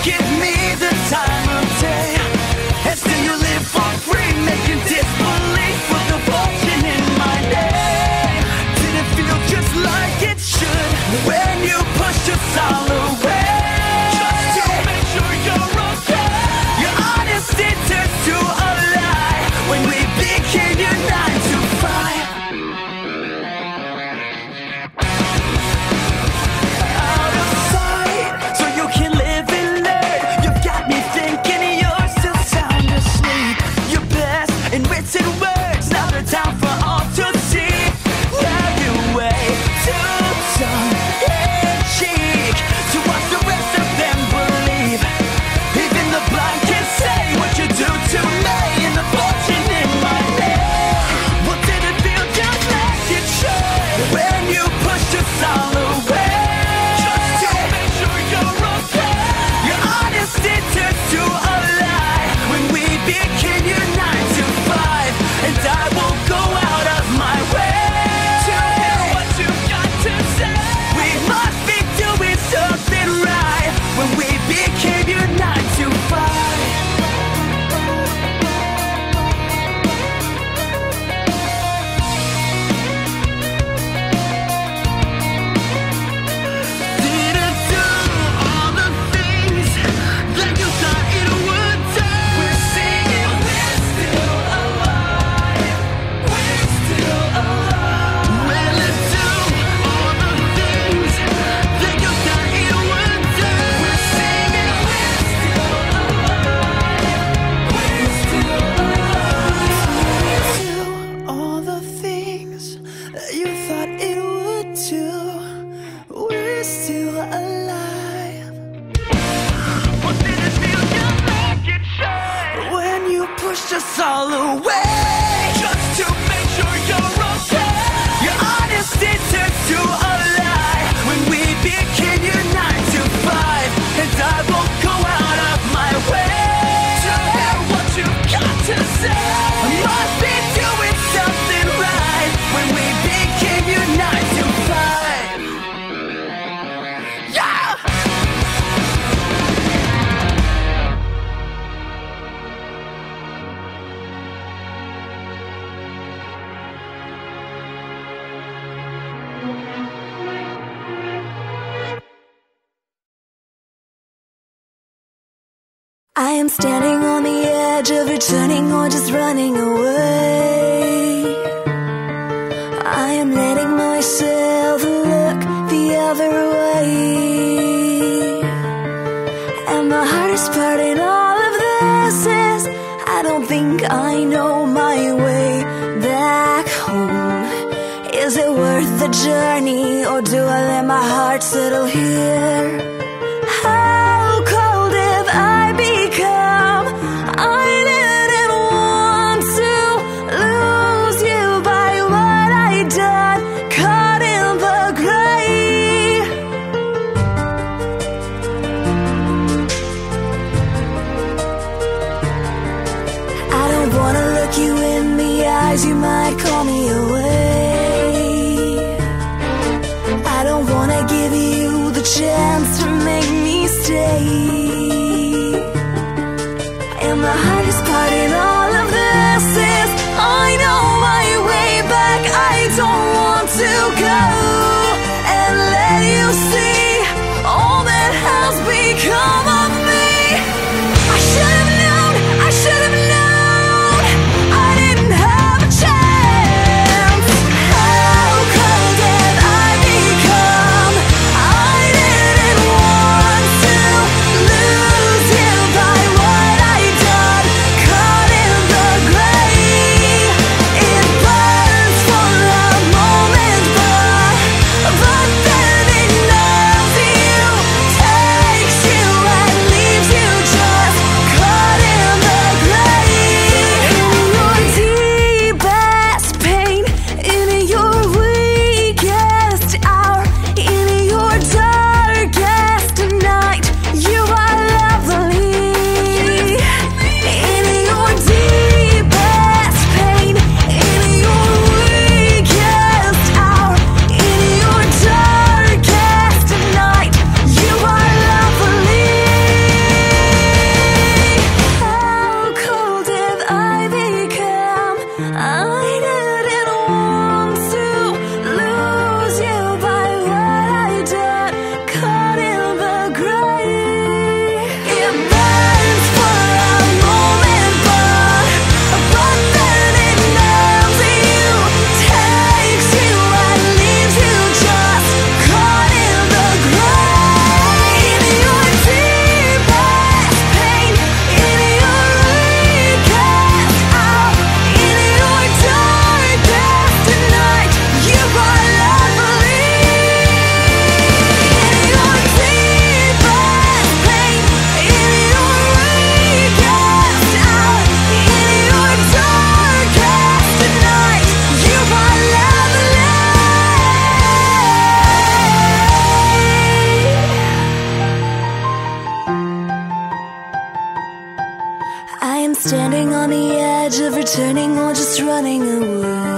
give me the time of day, and still you live for free, making disbelief with the fortune in my name. Did it feel just like it should when you pushed us all away? Just to make sure you're okay. Your honesty turns to a lie when we became your 9 to 5. Out of sight, so you can live and learn. You've got me thinking you're still sound asleep. Your best in written words, now they're down for all to see. Now you wait too tongue-in-cheek to watch the rest of them believe. Even the blind can say what you do to me and the fortune in my name. What did it feel just like it should when you pushed us all away? Just to make sure you're okay. Your honesty turns to a lie when we became your 9 to 5. And I won't go out of my way to hear what you've got to say. We must be doing something right when we became your 9 to 5. Didn't do all the things that you thought it would do. We're singing, we're still alive. We're still alive. Will it do all the things that you thought it would do? We're singing, we're still alive. We're still alive. Do all the things that you thought it would do. We're still alive. What did it feel just like it should when you pushed us all away? Just to make sure you're okay. Your honesty turns to a lie when we became your 9 to 5. And I won't go out of my way to hear what you've got to say. I must be doing something right when we became your 9 to 5. Yeah! I am standing on the edge of returning or just running away. I am letting myself look the other way. And the hardest part in all of this is I don't think I know my way back home. Is it worth the journey, or do I let my heart settle here? How cold have I become? I didn't want to lose you by what I done, caught in the gray. I don't wanna look you in the eyes, you might call me away. I don't wanna give you the chance to make me stay. And the hardest part in all of this is I know my way back. I don't want to go and let you see all that has become of me. I should have known, I should have known, I didn't have a chance. How cold have I become? I didn't want to lose you by what I done, Standing on the edge of returning or just running away.